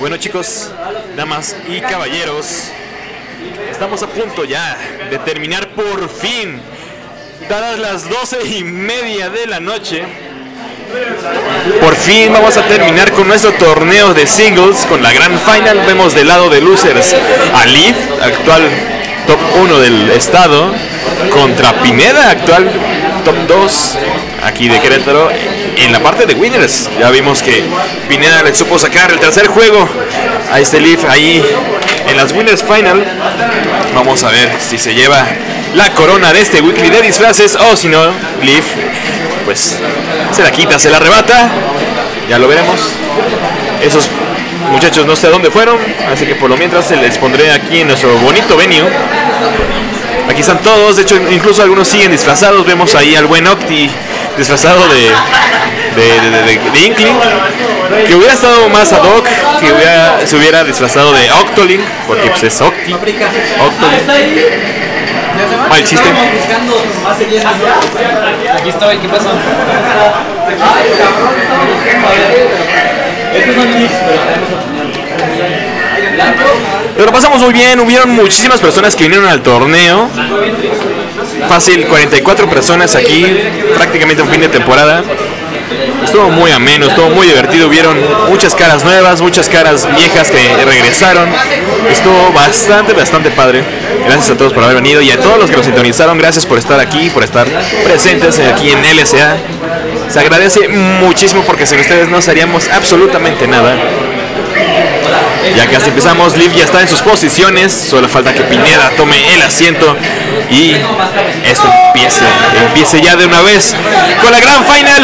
Bueno, chicos, damas y caballeros, estamos a punto ya de terminar por fin. Dadas las 12:30 de la noche, por fin vamos a terminar con nuestro torneo de singles, con la gran final. Vemos del lado de losers a Liv, actual top 1 del estado, contra Pineda, actual top 2 aquí de Querétaro. En la parte de winners ya vimos que Pineda le supo sacar el tercer juego a este Liv ahí en las winners final. Vamos a ver si se lleva la corona de este weekly de disfraces, o si no, Liv pues se la quita, se la arrebata. Ya lo veremos. Esos muchachos no sé a dónde fueron, así que por lo mientras se les pondré aquí en nuestro bonito venue. Aquí están todos, de hecho incluso algunos siguen disfrazados. Vemos ahí al buen Octi disfrazado de Inkling, que hubiera estado más ad hoc que se hubiera disfrazado de Octoling, porque pues es Octi. Mal chiste. Aquí estoy, ¿qué pasa? Pero pasamos muy bien, hubieron muchísimas personas que vinieron al torneo. Fácil, 44 personas aquí, prácticamente un fin de temporada. Estuvo muy ameno, estuvo muy divertido, hubieron muchas caras nuevas, muchas caras viejas que regresaron. Estuvo bastante padre. Gracias a todos por haber venido y a todos los que nos sintonizaron, gracias por estar aquí, por estar presentes aquí en LSA. Se agradece muchísimo porque sin ustedes no haríamos absolutamente nada. Ya casi empezamos, Liv ya está en sus posiciones, solo falta que Pineda tome el asiento y esto empiece ya de una vez con la gran final.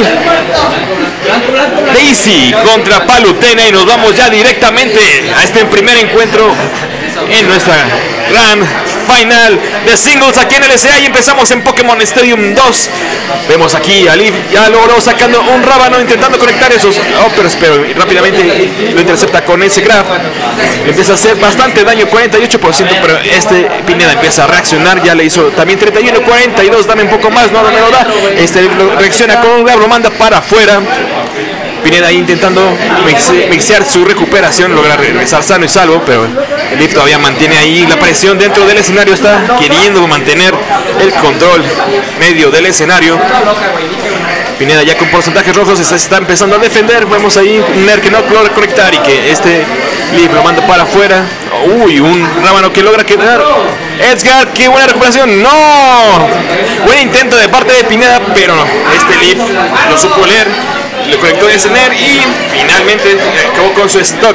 Daisy contra Palutena, y nos vamos ya directamente a este primer encuentro en nuestra gran final de singles aquí en LSA, y empezamos en Pokémon Stadium 2. Vemos aquí a Liv, ya logró sacando un rábano intentando conectar esos uppers, pero rápidamente lo intercepta con ese grab. Le empieza a hacer bastante daño, 48%, pero este Pineda empieza a reaccionar, ya le hizo también 31, 42, dame un poco más, no me lo da. Este reacciona con un grab, lo manda para afuera. Pineda ahí intentando mixear su recuperación, logra regresar sano y salvo, pero Liv todavía mantiene ahí la presión dentro del escenario, está queriendo mantener el control medio del escenario. Pineda ya con porcentajes rojos se está empezando a defender. Vemos ahí un Ner que no logra conectar y que este Liv lo manda para afuera. Uy, un rábano que logra quedar. Edgar, qué buena recuperación. No, buen intento de parte de Pineda, pero no, este Liv lo supo leer, le conectó ese Ner y finalmente acabó con su stock.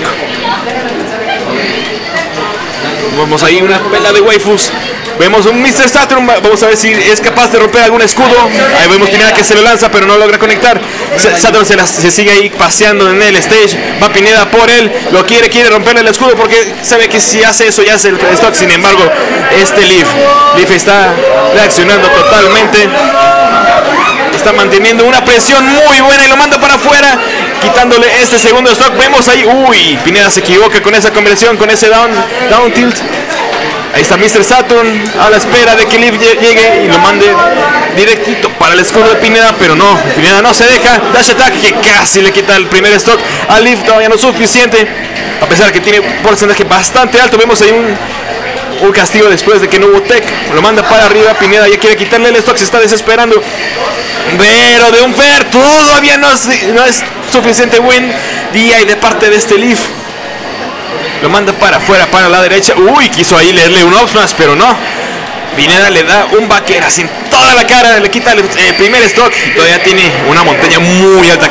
Vemos ahí una pela de waifus. Vemos un Mr. Saturn, vamos a ver si es capaz de romper algún escudo. Ahí vemos Pineda que se lo lanza, pero no logra conectar. Saturn se sigue ahí paseando en el stage. Va Pineda por él, lo quiere romperle el escudo porque sabe que si hace eso ya hace el stock. Sin embargo, este Liv está reaccionando totalmente. Está manteniendo una presión muy buena y lo manda para afuera, quitándole este segundo stock. Vemos ahí, uy, Pineda se equivoca con esa conversión, con ese down tilt. Ahí está Mr. Saturn a la espera de que Liv llegue y lo mande directito para el escudo de Pineda, pero no, Pineda no se deja. Dash attack que casi le quita el primer stock a Liv, todavía no es suficiente, a pesar de que tiene un porcentaje bastante alto. Vemos ahí un castigo después de que no hubo tech, lo manda para arriba. Pineda ya quiere quitarle el stock, se está desesperando, pero de un fair todavía no es suficiente. Buen día y de parte de este Liv, lo manda para afuera, para la derecha. Uy, quiso ahí leerle un Opsmash, pero no. Pineda le da un backer así en toda la cara, le quita el primer stock y todavía tiene una montaña muy alta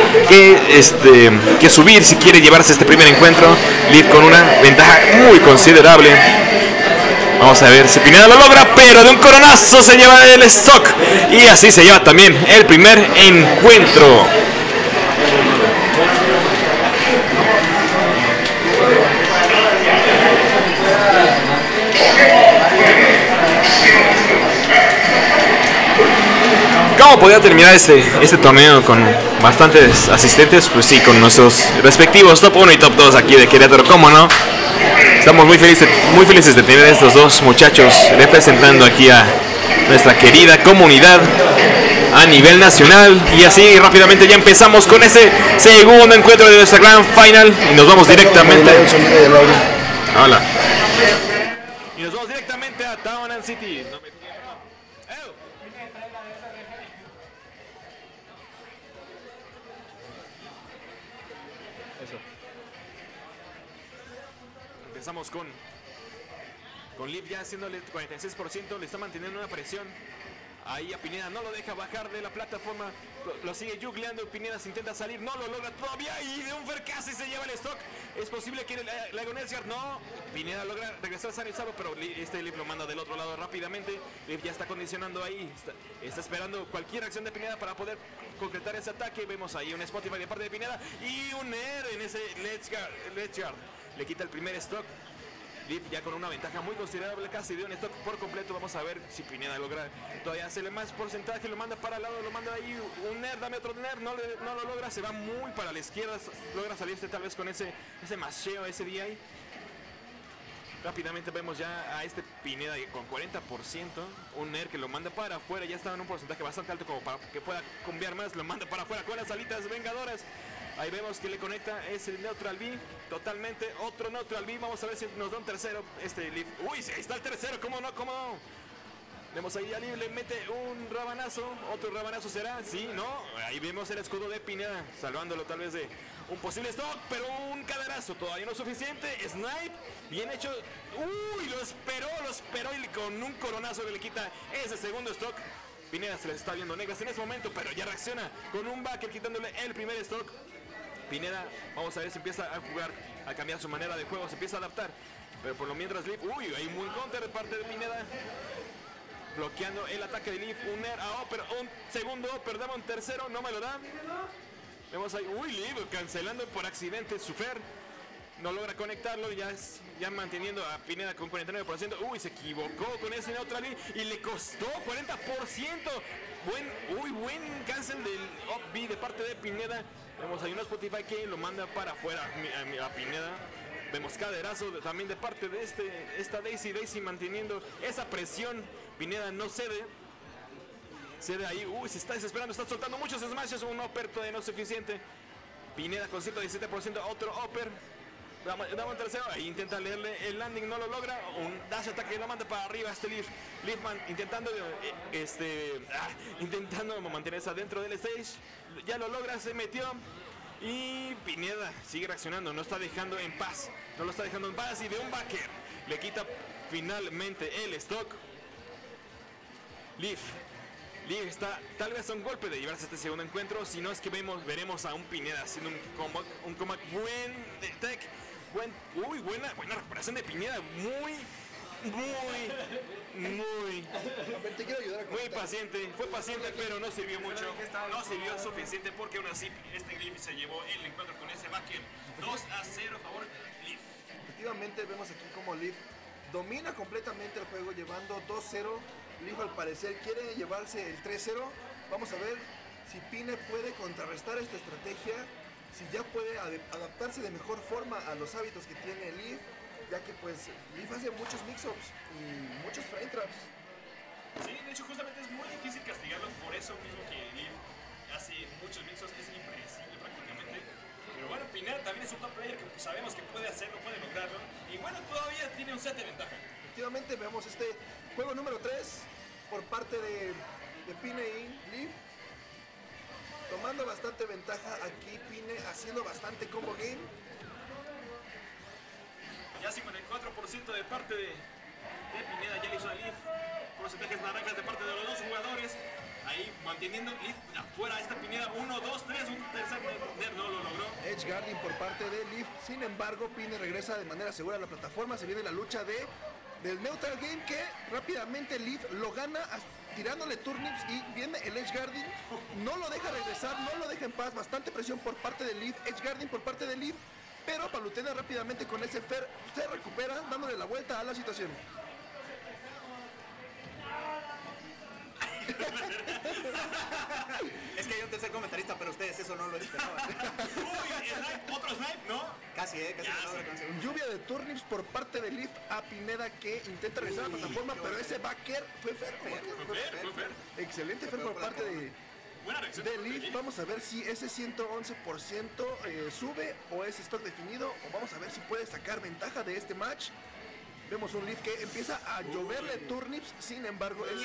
que subir si quiere llevarse este primer encuentro. Liv con una ventaja muy considerable. Vamos a ver si Pineda lo logra, pero de un coronazo se lleva el stock y así se lleva también el primer encuentro. ¿Cómo podía terminar este torneo con bastantes asistentes? Pues sí, con nuestros respectivos top 1 y top 2 aquí de Querétaro, ¿cómo no? Estamos muy felices de tener a estos dos muchachos representando aquí a nuestra querida comunidad. a nivel nacional. Y así rápidamente ya empezamos con ese segundo encuentro de nuestra Grand Final y nos vamos directamente. Hola. Y nos vamos directamente a Town and City. Empezamos con Liv ya haciéndole 46%, le está manteniendo una presión. Ahí a Pineda no lo deja bajar de la plataforma, lo sigue jugleando. Pineda se intenta salir, no lo logra todavía y de un fer casi se lleva el stock. Es posible que le haga un Edgeguard, no. Pineda logra regresar sano y salvo, pero Liv lo manda del otro lado rápidamente. Liv ya está condicionando ahí, está esperando cualquier acción de Pineda para poder concretar ese ataque. Vemos ahí un Spotify de parte de Pineda y un Air en ese Edgeguard. Le quita el primer stock. Liv ya con una ventaja muy considerable, casi de un stock por completo. Vamos a ver si Pineda logra todavía hacerle más porcentaje, lo manda para el lado, lo manda ahí, un Nair, dame otro Nair, no lo logra, se va muy para la izquierda, logra salirse tal vez con ese masheo, ese DI. Rápidamente vemos ya a este Pineda con 40%, un Nair que lo manda para afuera, ya estaba en un porcentaje bastante alto como para que pueda cambiar más, lo manda para afuera con las alitas vengadoras. Ahí vemos que le conecta ese Neutral B, totalmente otro Neutral B. Vamos a ver si nos da un tercero este Liv. Uy, ahí está el tercero, ¿cómo no? ¿Cómo no? Vemos ahí a Liv, le mete un rabanazo, otro rabanazo será, sí, no. Ahí vemos el escudo de Pineda, salvándolo tal vez de un posible stock, pero un caderazo todavía no es suficiente. Snipe, bien hecho. Uy, lo esperó y con un coronazo que le quita ese segundo stock. Pineda se le está viendo negras en ese momento, pero ya reacciona con un backer quitándole el primer stock. Pineda, vamos a ver si empieza a jugar, a cambiar su manera de juego, se empieza a adaptar. Pero por lo mientras Liv, uy, hay un buen counter de parte de Pineda. Bloqueando el ataque de Liv, un Nair a Opper, un segundo Opper, dame un tercero, no me lo da. Vemos ahí, uy, Liv cancelando por accidente su fer. No logra conectarlo, ya manteniendo a Pineda con 49%. Uy, se equivocó con ese Neutral y le costó 40%. Buen cancel del Up B de parte de Pineda. Vemos ahí un Spotify que lo manda para afuera a Pineda. Vemos caderazo también de parte de esta Daisy manteniendo esa presión. Pineda no cede. Cede ahí, uy, se está desesperando, está soltando muchos smashes. Un Upper todavía no es suficiente. Pineda con 117%, otro Upper. Dame un tercero, ahí intenta leerle el landing, no lo logra. Un dash ataque lo manda para arriba este Liv. Livman intentando mantenerse adentro del stage. Ya lo logra, se metió. Y Pineda sigue reaccionando, no está dejando en paz. No lo está dejando en paz y de un backer le quita finalmente el stock. Liv está tal vez a un golpe de llevarse este segundo encuentro. Si no es que veremos a un Pineda haciendo un comeback buen de tech. Buena recuperación de Pineda. Muy paciente. Fue paciente, pero no sirvió mucho. No sirvió suficiente porque aún así este Liv se llevó el encuentro con ese backer. 2-0 a favor de Liv. Efectivamente vemos aquí como Liv domina completamente el juego llevando 2-0. Liv al parecer quiere llevarse el 3-0. Vamos a ver si Pine puede contrarrestar esta estrategia, si ya puede adaptarse de mejor forma a los hábitos que tiene Liv, ya que pues Liv hace muchos mix-ups y muchos frame traps. Sí, de hecho justamente es muy difícil castigarlo, por eso mismo que Liv hace muchos mix-ups, es impredecible prácticamente. Pero bueno, Pineda también es un top player que sabemos que puede hacerlo, puede lograrlo. Y bueno, todavía tiene un set de ventaja. Efectivamente vemos este juego número 3 por parte de Pine y Liv. Tomando bastante ventaja aquí Pine, haciendo bastante combo game. Ya 54% de parte de Pineda, ya le hizo a Liv. Porcentajes naranjas de parte de los dos jugadores. Ahí manteniendo Liv afuera esta Pineda. 1, 2, 3, un tercer Nair no lo logró. Edgeguarding por parte de Liv. Sin embargo, Pine regresa de manera segura a la plataforma. Se viene la lucha del Neutral Game que rápidamente Liv lo gana tirándole turnips y viene el Edgeguarding. No lo deja regresar, no lo deja en paz. Bastante presión por parte de Liv. Edgeguarding por parte de Liv. Pero Palutena rápidamente con ese fer se recupera dándole la vuelta a la situación. Es que hay un tercer comentarista, pero ustedes eso no lo esperaban. Uy, otro snipe, ¿no? Casi casi acaba con segundo. Lluvia de turnips por parte de Leaf a Pineda, que intenta regresar a la plataforma, pero ese backer fue fair. Excelente fair por parte de Leaf. Vamos a ver si ese 111% sube o es stock definido, o vamos a ver si puede sacar ventaja de este match. Vemos un Leaf que empieza a lloverle turnips, sin embargo ese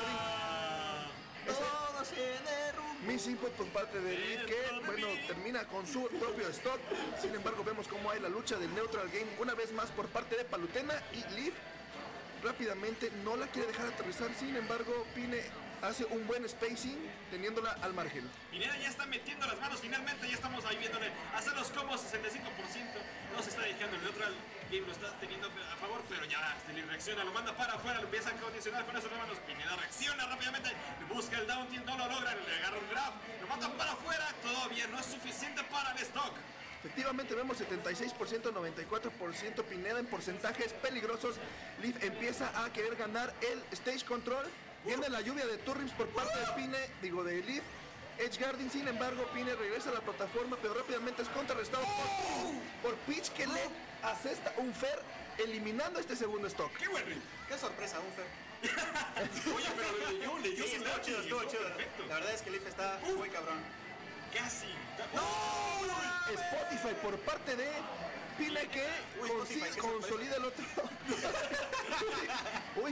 Todo se derrumba. miss input por parte de Leaf, que bueno, termina con su propio stock. Sin embargo vemos cómo hay la lucha del neutral game una vez más por parte de Palutena, y Leaf rápidamente no la quiere dejar aterrizar. Sin embargo Pine hace un buen spacing teniéndola al margen. Pineda ya está metiendo las manos finalmente, ya estamos ahí viéndole hacer los combos 65%. No se está dejando el neutral game, lo está teniendo a favor, pero ya Leaf reacciona, lo manda para afuera, lo empieza a condicionar con esas manos. Pineda reacciona rápidamente, busca el down tilt, no lo logra, le agarra un grab, lo manda para afuera, todavía no es suficiente para el stock. Efectivamente vemos 76%, 94% Pineda en porcentajes peligrosos. Leaf empieza a querer ganar el stage control. Viene la lluvia de turnips por parte de Leaf. Edgeguarding, sin embargo, Pine regresa a la plataforma, pero rápidamente es contrarrestado por Peach, que le asesta un fair, eliminando este segundo stock. ¡Qué buen ring! Qué sorpresa, un fair. Oye, pero le dio Sí, estuvo chido. Perfecto. La verdad es que Leaf está muy cabrón. Casi. Spotify por parte de Pine, que Spotify, qué consolida el otro. Uy,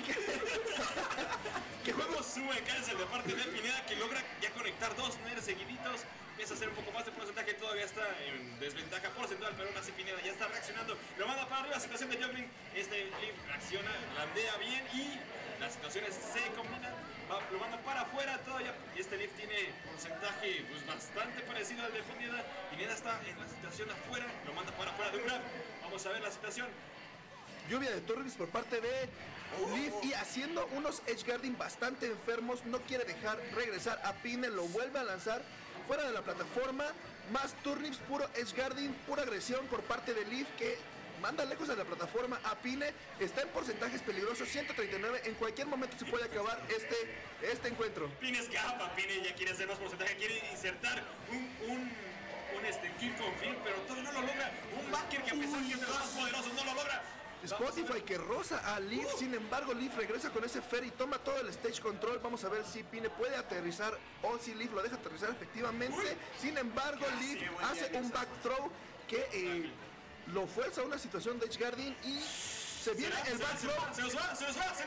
Que juego sube cáncer de parte de Pineda, que logra ya conectar dos ners seguiditos. Empieza a hacer un poco más de porcentaje, todavía está en desventaja porcentual, pero aún así Pineda ya está reaccionando. Lo manda para arriba, situación de juggling. Leaf reacciona, landea bien y las situaciones se combinan. Lo manda para afuera todavía. Y Leaf tiene porcentaje pues bastante parecido al de Pineda. Pineda está en la situación afuera, lo manda para afuera de un grab. Vamos a ver la situación. Lluvia de turnips por parte de Leaf, y haciendo unos edgeguarding bastante enfermos, no quiere dejar regresar a Pine, lo vuelve a lanzar fuera de la plataforma. Más turnips, puro edgeguarding, pura agresión por parte de Leaf, que manda lejos de la plataforma a Pine. Está en porcentajes peligrosos, 139. En cualquier momento se puede acabar este encuentro. Pine escapa, Pine ya quiere hacer más porcentaje, quiere insertar un kill confirm, pero todavía no lo logra. Un backer que a pesar que es de los más poderosos no lo logra. Spotify que roza a Leaf, sin embargo Leaf regresa con ese fair y toma todo el stage control. Vamos a ver si Pine puede aterrizar o si Leaf lo deja aterrizar efectivamente. Sin embargo Leaf hace un back throw que lo fuerza a una situación de edgeguarding, y se viene el back throw. Se nos va.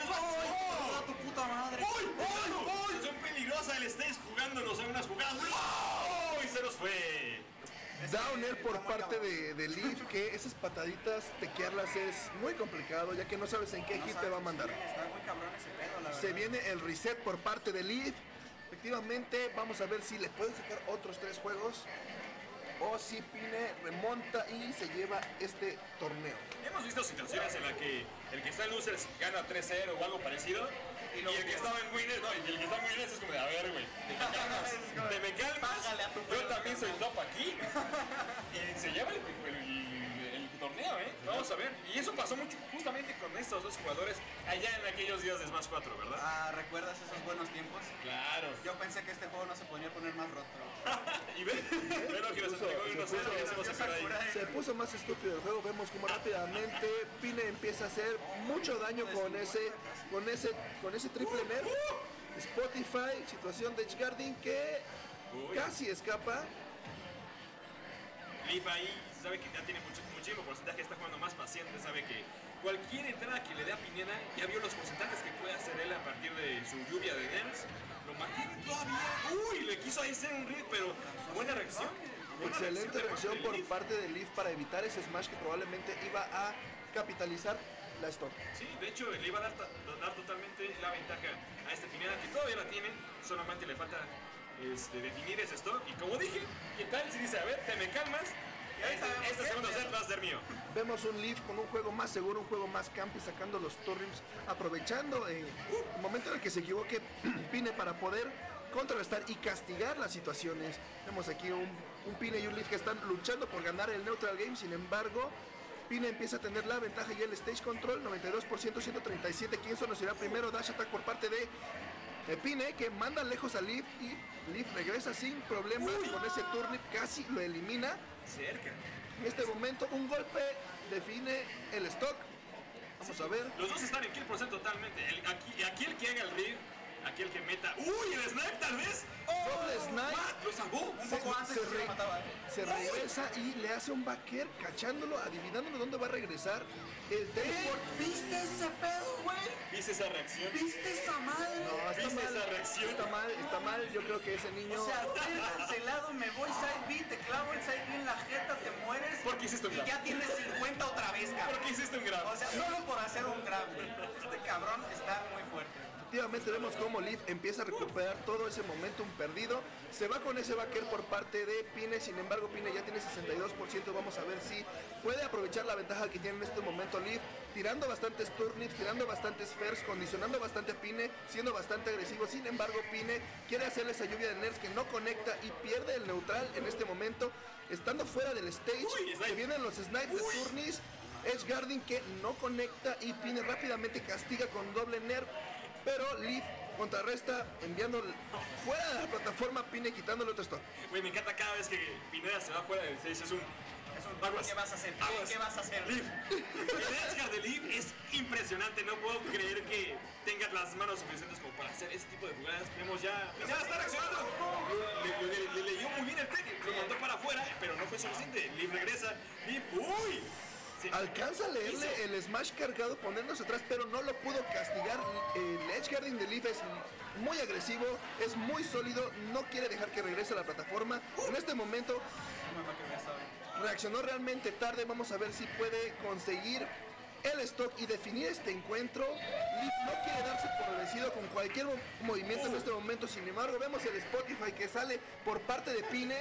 ¡Oh, tu puta madre! ¡Uy! Son peligrosas el stage jugándonos a unas jugadas. ¡Uy! Se nos fue. Downer por parte de Leaf, que esas pataditas tequearlas es muy complicado, ya que no sabes en qué hit te va a mandar. Está muy cabrón ese pedo, la verdad. Se viene el reset por parte de Leaf. Efectivamente, vamos a ver si le pueden sacar otros 3 juegos o si Pine remonta y se lleva este torneo. Hemos visto situaciones en las que el que está en losers gana 3-0 o algo parecido, y el que estaba en winners, no, y el que está en winners es como de, a ver, güey, te me calmas, Págale a tu yo pueblo, también soy top aquí, y se lleva el torneo, vamos a ver. Y eso pasó mucho justamente con estos dos jugadores allá en aquellos días de Smash 4, ¿verdad? Ah, ¿recuerdas esos buenos tiempos? Claro. Yo pensé que este juego no se podía poner más roto. Y ven que nos entregó y no sé lo que hacemos acá ahí. Se puso más estúpido el juego. Vemos como rápidamente Pine empieza a hacer mucho daño con ese triple nerf. Spotify, situación de edgeguarding que casi escapa. Leaf ahí sabe que ya tiene muchísimo porcentaje, está jugando más paciente, sabe que cualquier entrada que le dé a Pineda, ya vio los porcentajes que puede hacer él a partir de su lluvia de nerfs, lo mantiene todavía. Uy, le quiso ahí hacer un read, pero buena reacción. Excelente reacción por parte de Leaf para evitar ese smash que probablemente iba a capitalizar la stock. Sí, de hecho le iba a dar totalmente la ventaja a este Pineda, que todavía la tiene, solamente le falta definir ese stock. Y como dije, ¿qué tal si dice, a ver, te me calmas? Este segundo set va a ser mío. Vemos un Leaf con un juego más seguro, un juego más campi, sacando los turnips, aprovechando el momento en el que se equivoque Pine para poder contrarrestar y castigar las situaciones. Vemos aquí un Pine y un Leaf que están luchando por ganar el neutral game. Sin embargo, Pine empieza a tener la ventaja y el stage control, 92%, 137. ¿Quién nos irá primero? Dash attack por parte de Pine, que manda lejos a Leaf, y Leaf regresa sin problemas con ese turnip, casi lo elimina. Cerca. En este momento un golpe define el stock. Vamos a ver. Los dos están en kill % totalmente. Aquí el que haga el rig, aquí el que meta. ¡Uy! El snipe tal vez. Doble snipe. What? Lo salvó. Un poco antes se lo mataba. Se regresa y le hace un backer cachándolo, adivinándolo dónde va a regresar. El teleport. ¿Viste ese pedo, güey? ¿Viste esa reacción? ¿Viste esa madre? No, está ¿Viste mal, esa reacción? está mal. Yo creo que ese niño. O sea, estoy cancelado, me voy side B, te clavo el side B en la jeta, te mueres. ¿Por qué hiciste un Y grab? ya tienes 50 otra vez, ¿Por cabrón. qué hiciste un grab? O sea, solo por hacer un grab, güey. Este cabrón está muy fuerte. Efectivamente vemos cómo Leaf empieza a recuperar todo ese momentum perdido. Se va con ese backer por parte de Pine. Sin embargo, Pine ya tiene 62%. Vamos a ver si puede aprovechar la ventaja que tiene en este momento Leaf, tirando bastantes turnips, tirando bastantes fairs, condicionando bastante a Pine, siendo bastante agresivo. Sin embargo, Pine quiere hacerle esa lluvia de nerfs que no conecta y pierde el neutral en este momento, estando fuera del stage. Uy, snipe. Que vienen los snipes de turnis. Edgeguarding que no conecta y Pine rápidamente castiga con doble nerf. Pero Leaf contrarresta enviando fuera de la plataforma a Pine, quitándole otro stock. Güey, me encanta cada vez que Pineda se va fuera del stage. Es un. ¿Qué vas a hacer? Aguas. ¿Qué vas a hacer? Leaf. El edgeguard de Leaf es impresionante. No puedo creer que tengas las manos suficientes como para hacer ese tipo de jugadas. Vemos ya. Pineda está reaccionando. Le leyó muy bien el tech. Lo mandó para afuera, pero no fue suficiente. Leaf regresa. Leaf. ¡Uy! Sí. Alcanza a leerle el smash cargado poniéndose atrás, pero no lo pudo castigar. El edgeguarding de Leaf es muy agresivo, es muy sólido, no quiere dejar que regrese a la plataforma. En este momento reaccionó realmente tarde. Vamos a ver si puede conseguir el stock y definir este encuentro. Leaf no quiere darse por vencido con cualquier movimiento en este momento. Sin embargo, vemos el Spotify que sale por parte de Pine.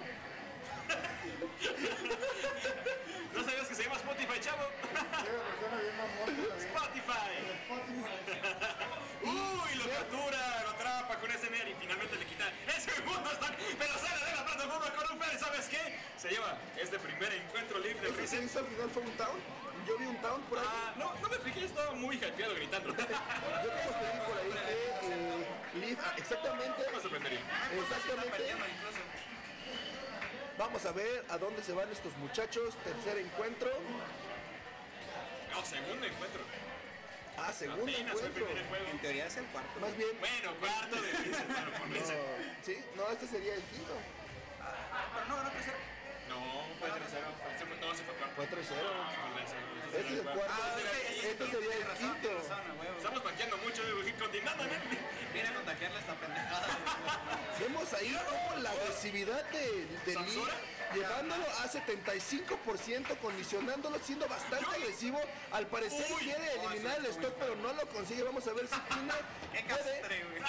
No sabías que se llama Spotify, chavo. Spotify. Uy, lo captura, lo atrapa con ese Ner y finalmente le quita el segundo stand, pero sale de la plataforma con un fair. ¿Sabes qué? Se lleva este primer encuentro libre. ¿Ese se hizo al final fue un town? Yo vi un town por ahí. No me fijé, estaba muy hypeado gritando. Yo como que vi por ahí que Leaf, exactamente. Me sorprendería. Exactamente. Perdiendo incluso. Vamos a ver a dónde se van estos muchachos. Tercer encuentro. No, segundo encuentro. Segundo Apenas fue el encuentro. primer juego. En teoría es el cuarto. Más bien. Bueno, cuarto de bueno, con ese. Sí, no, este sería el quinto. Pero no ganó tercero. No, fue tercero. No, se fue cuarto. Fue 3-0. Este Este es el cuarto. Este sería el quinto. Estamos banqueando mucho, continuando, ¿no? Viene a contagiarle esta pendejada. Vemos ahí como la agresividad de Lee, ¿Samsura? llevándolo a 75%, condicionándolo, siendo bastante agresivo. Al parecer Uy. quiere eliminar el stock, pero no lo consigue. Vamos a ver si Pine Qué puede. castre, güey.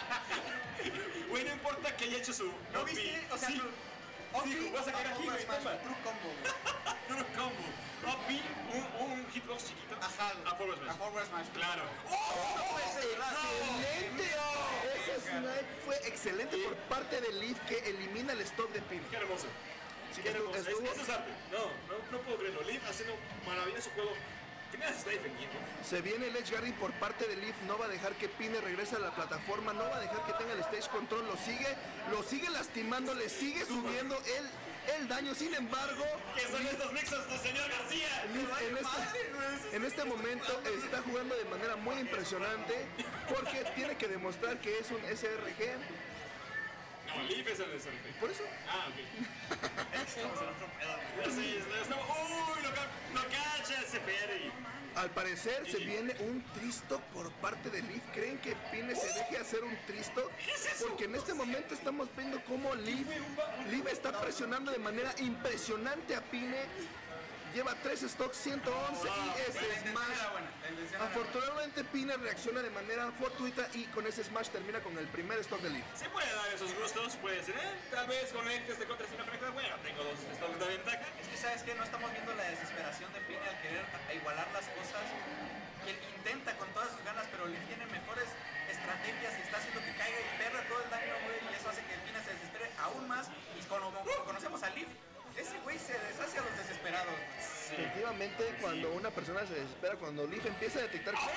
Güey, no importa que haya hecho su. ¿No viste? O sea, sí. Sí, vas a caer aquí, güey, toma. True combo, güey. True combo. Up, un hitbox chiquito. Ajá. A forward smash. A forward smash. Claro. No puede ser verdad. Excelente. Ese snipe fue excelente por parte de Leaf que elimina el stock de Pine. Qué hermoso. Sí, Qué hermoso. estuvo- Eso es arte. No puedo creerlo. Leaf haciendo maravilloso juego. ¿Qué me se está defendiendo? Se viene el edgeguarding por parte de Leaf, no va a dejar que Pine regrese a la plataforma, no va a dejar que tenga el stage control, lo sigue lastimando, le sigue subiendo el daño. Sin embargo, ¿Qué son estos nexos del señor García? Leaf en este momento está jugando de manera muy impresionante porque tiene que demostrar que es un SRG. No, Leaf es el de Serpe. Por eso, Ah, ok. Estamos en otro pedo. Sí, estamos. ¡Uy! Lo cacha ese Perry. al parecer se viene un tristo por parte de Leaf. ¿Creen que Pine se deje hacer un tristo? ¿Qué es eso? Porque en este momento estamos viendo cómo Leaf está presionando de manera impresionante a Pine. Lleva 3 stocks, 111 y ese La intención smash. era buena. La intención era buena. Afortunadamente Pine reacciona de manera fortuita y con ese smash termina con el primer stock de Leaf. Se puede dar esos gustos, puede ser, tal vez conectes de contra, si no conectas, bueno, tengo 2 stocks de ventaja. Es que sabes que no estamos viendo la desesperación de Pine al querer igualar las cosas. Que él intenta con todas sus ganas, pero Leaf tiene mejores estrategias y está haciendo que caiga y pierda todo el daño, güey. Y eso hace que Pine se desespere aún más. Y como conocemos a Leaf, ese güey se deshace a los desesperados. Sí. efectivamente cuando una persona se desespera, cuando Leaf empieza a detectar que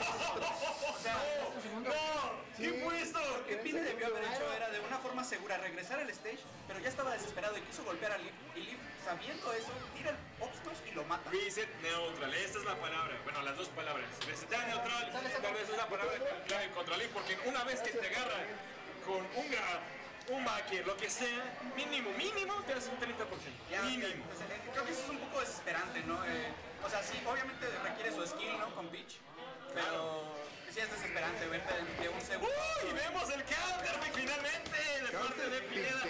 ¿Qué fue esto? Lo que Pine debió haber hecho era de una forma segura regresar al stage, pero ya estaba desesperado y quiso golpear a Leaf. Y Leaf, sabiendo eso, tira el obstos y lo mata. Reset neutral, esta es la palabra. Bueno, las dos palabras. Resetear neutral, tal vez es la palabra clave contra Leaf, porque una vez que te agarran con un grab, un backer, lo que sea, mínimo, te das un 30%. Ya, Mínimo. pues, creo que eso es un poco desesperante, ¿no? O sea, sí, obviamente requiere su skill, ¿no? Con Peach. Pero sí es desesperante verte de un segundo. ¡Uy! Vemos el counter finalmente de parte de Pineda.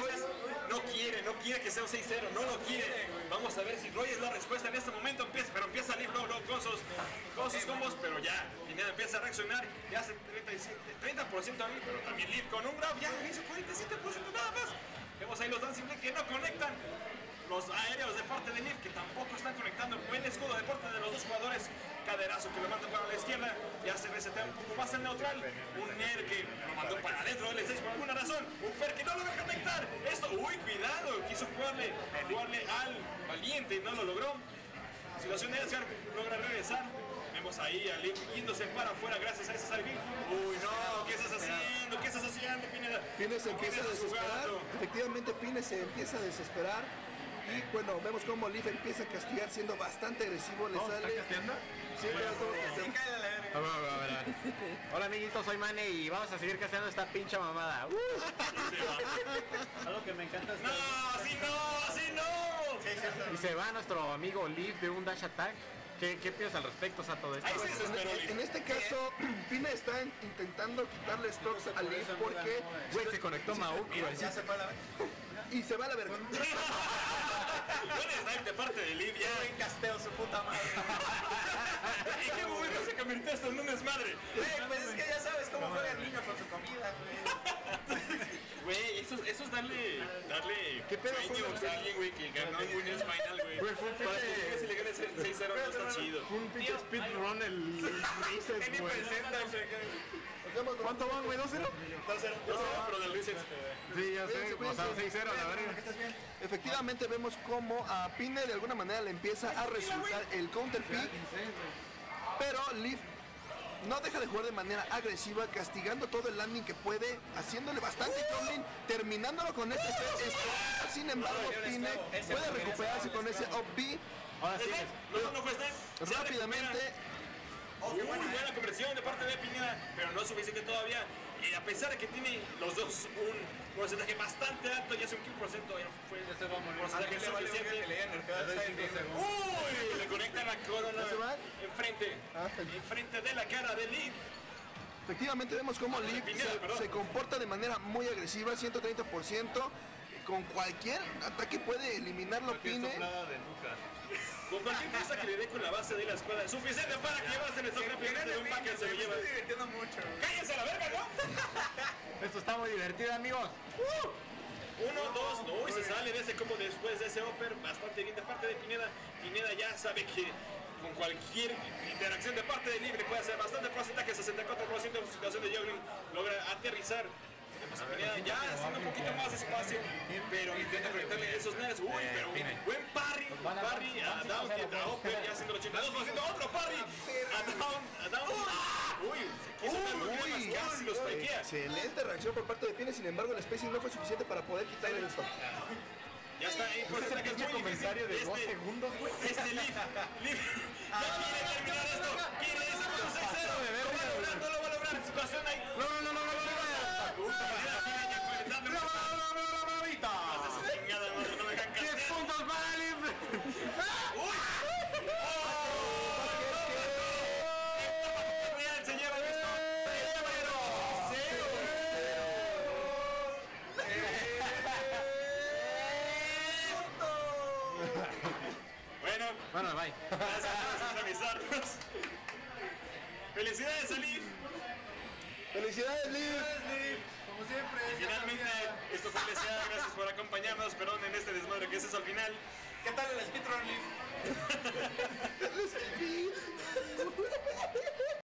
No quiere que sea un 6-0, no lo quiere. Vamos a ver si Roy es la respuesta en este momento. Pero empieza a Leaf con sus combos, pero ya Pineda empieza a reaccionar. Ya hace 30% a mí, pero también Leaf con un grab ya hizo 47% nada más. Vemos ahí los Dancing Blade que no conectan. Los aéreos de parte de Leaf que tampoco están conectando. Buen escudo de parte de los dos jugadores. Caderazo que lo manda para la izquierda. Ya se resetea un poco más el neutral. Un Nair que lo mandó para adentro del 6 por alguna razón. Un Fer que no logra conectar. Esto, uy, cuidado. Quiso jugarle al valiente. No lo logró. Situación de Edgar. Logra regresar. Vemos ahí a Leaf yéndose para afuera gracias a ese salvín. Uy, no. ¿Qué estás haciendo? ¿Qué estás haciendo, Pineda? Pine se empieza a desesperar. Efectivamente, Pine se empieza a desesperar. Y bueno, vemos cómo Leaf empieza a castigar siendo bastante agresivo. Le sale. ¿Estás casteando? Sí, pero todo Cállate a la verga. A ver. Hola amiguitos, soy Mane y vamos a seguir casteando esta pincha mamada. Algo que me encanta es que No, así no. Y se va nuestro amigo Leaf de un dash attack. ¿Qué piensas al respecto, Sato, de esto? Ahí se desesperó En Leaf. este caso, Pine está intentando quitarle stocks a Leaf porque Güey, se conectó Mauk, güey. Ya se fue a la verga. y se va a la verga. Buen snipe de parte de Leaf ya. Buen casteo, su puta madre. ¿En qué momento se convirtió esto en un desmadre? Pues es que ya sabes cómo juega el niño con su comida, güey. Güey, eso es darle ¿Qué pedo con sueños a alguien, güey, que ganó en Winners Final, güey. Güey, fue un Para que pinche- si le ganes 6-0 no está chido. Fue un pinche speedrun el Reset, Ni güey. presenta, ¿Cuánto van, güey? ¿2-0? Pero del reset. Sí, ya sé. O sea, 6-0 a la verga. Efectivamente vemos como a Pine de alguna manera le empieza a resultar el counter pick, pero Leaf no deja de jugar de manera agresiva, castigando todo el landing que puede, haciéndole bastante tumbling, terminándolo con este set stop. Sin embargo, Pine puede recuperarse con ese up B Ahora sí. No fue snipe. rápidamente. Muy buena conversión de parte de Pineda, pero no es suficiente todavía. Y a pesar de que tiene los dos un porcentaje bastante alto, ya es un 15%, ya fue porcentaje suficiente. Uy, le conectan la corona ¿Ya se van? enfrente de la cara de Leaf. Efectivamente vemos como Leaf se comporta de manera muy agresiva, 130%. Con cualquier ataque puede eliminarlo Pine. Con cualquier cosa que le dé con la base de la espada, suficiente para que llevarse el stock rápidamente de un pack se lo lleva. estoy divirtiendo mucho. ¡Cállense a la verga, no! Esto está muy divertido, amigos. 1, 2, no, y se sale de ese combo después de ese upper, bastante bien de parte de Pineda. Pineda ya sabe que con cualquier interacción de parte de Libre puede hacer bastante porcentaje, 64% en su situación de juggling, logra aterrizar. Tenemos a Pineda ya haciendo un poquito más de espacio, pero intenta conectarle esos nares. Uy, pero buen parry a down, a upper, ya haciendo el 82%, otro parry a down. Uy, se quiso dar casi los paikea. Excelente reacción por parte de Pine, sin embargo el spacing no fue suficiente para poder quitarle el stock. Ya está ahí, por eso que es muy comentario de 2 segundos, güey. Leaf ya quiere terminar esto, quiere irse con un 6-0, no lo va a lograr, situación ahí. Chingada, no me dejan 10 castear. puntos para Leaf. Real, señores, esto. Bueno, bye. Gracias por sintonizarnos. Felicidades a Leaf. ¡Felicidades, Leaf! Como siempre. Finalmente, esto fue LSA. Gracias por acompañarnos. Perdón en este desmadre que es eso al final. ¿Qué tal el speedrun, Leaf? El speed.